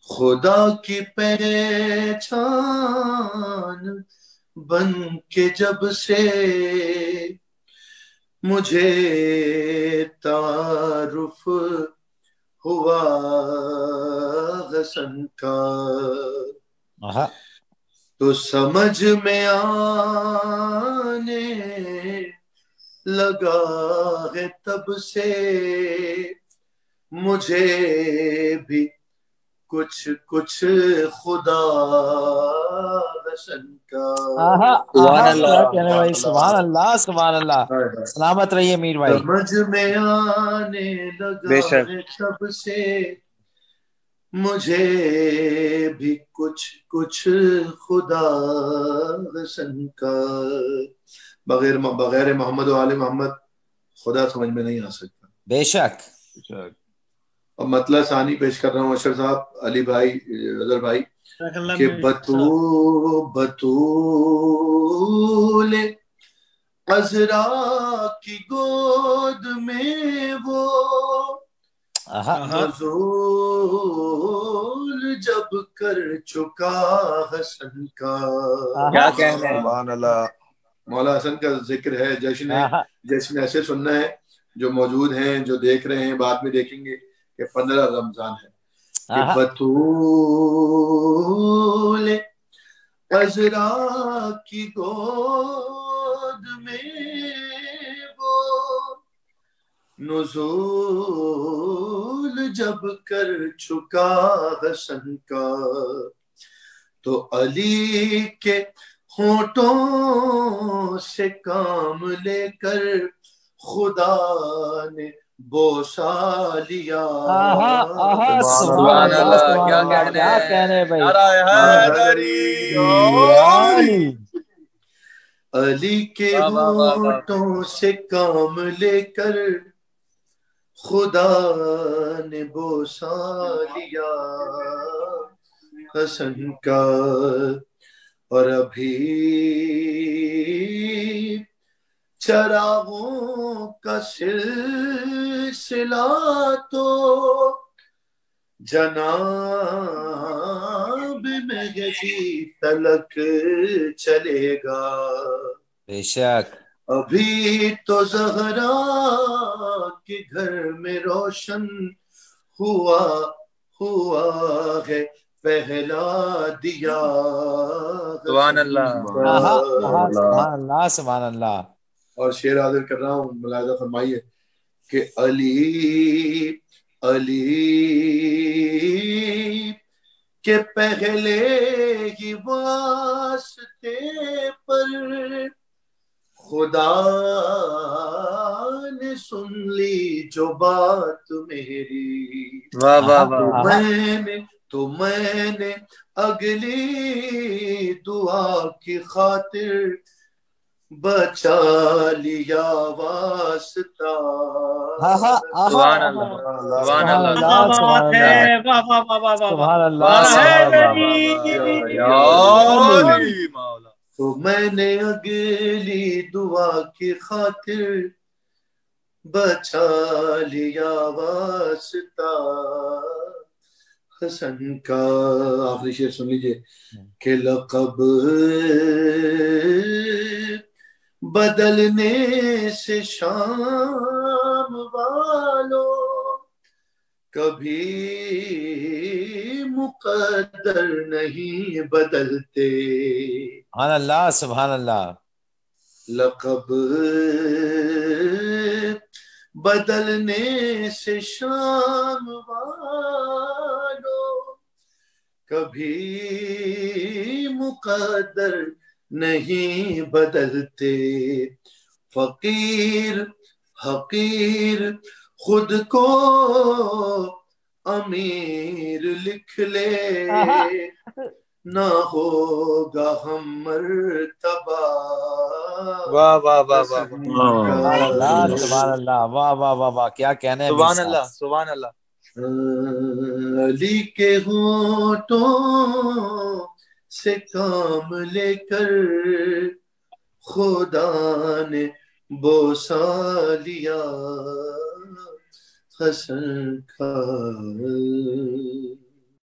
خدا کی پہچان بن کے جب سے مجھے تعارف ہوا حسن کا، تو سمجھ میں آنے لگا ہے تب سے مجھے بھی کچھ کچھ خدا حسن کا۔ سبحان اللہ کہنے بھائی، سبحان اللہ سبحان اللہ، سلامت رہیے میر بھائی۔ سمجھ میں آنے لگا بے شک ہے تب سے مجھے بھی کچھ کچھ خدا حسن کا۔ بغیر محمد و آل محمد خدا سمجھ میں نہیں آ سکتا۔ بے شک۔ اور مطلب ثانی پیش کر رہا ہوں اشرف صاحب، علی بھائی، اظہر بھائی، کہ بطول عذرا کی گود میں وہ نزول جب کر چکا حسن کا۔ کیا کہنا ہے، سبحان اللہ۔ مولا حسن کا ذکر ہے، جشن ایسے سننا ہے جو موجود ہیں، جو دیکھ رہے ہیں، بعد میں دیکھیں گے کہ 15 رمضان ہے کہ بطول عذرا کی گود میں وہ نزول جب کر چکا حسن کا، تو علی کے ہونٹوں سے کام لے کر خدا نے بوسا لیا۔ سبحان اللہ کیا کہنے بھائی، علی کے ہونٹوں سے کام لے کر خدا نے بوسا لیا حسن کا، اور ابھی چراغوں کا سلسلہ تو جناب مہدی تلک چلے گا۔ بے شک۔ ابھی تو زہرا کے گھر میں روشن ہوا ہے پہلا دیا۔ سبحان اللہ سبحان اللہ سبحان اللہ۔ اور شعر حاضر کر رہا ہوں، ملاحظہ فرمائیے کہ علی کے پہلے ہی واسطے پر خدا نے سن لی جو بات میری، تو میں نے اگلی دعا کی خاطر بچا لیا واسطہ۔ سبحان اللہ سبحان اللہ سبحان اللہ۔ تو میں نے اگلی دعا کی خاطر بچا لیا واسطہ حسن کا۔ آخری شعر سن لیجئے کہ لقب بدلنے سے شام والو کبھی مقدر نہیں بدلتے۔ سبحان اللہ سبحان اللہ۔ لقب بدلنے سے شام والو کبھی مقدر نہیں بدلتے۔ فقیر حقیر خود کو امیر لکھ لے، نہ ہوگا ہم مرتبہ۔ سبحان اللہ سبحان اللہ، واہ واہ واہ واہ، کیا کہنے ہیں سبحان اللہ سبحان اللہ۔ علی کے ہونٹوں سے کام لے کر خدا نے بوسا لیا حسن کا۔